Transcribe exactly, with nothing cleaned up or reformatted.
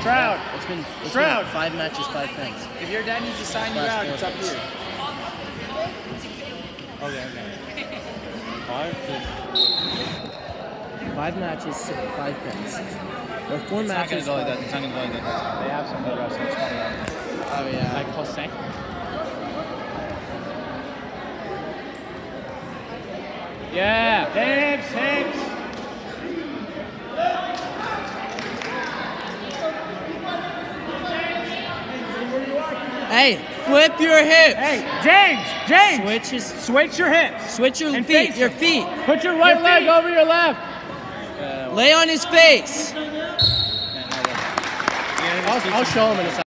Stroud. It's been, it's Stroud. been five matches, five pins. If your dad needs to sign you Last out, four it's up pins. here. Okay, okay. Five. Five matches, five pins. Or four It's not matches. gonna go like five- that. It's not gonna go like that. They have some good wrestlers coming up. Oh yeah. Like Jose. Yeah. Hips, hips. Hey, flip your hips. Hey, James, James. Switch his. Switch your hips. Switch your And feet. face Your him. feet. Put your right Your leg feet. Uh, over your left. Lay on his face. Yeah, no, I'll, I'll show him in a second.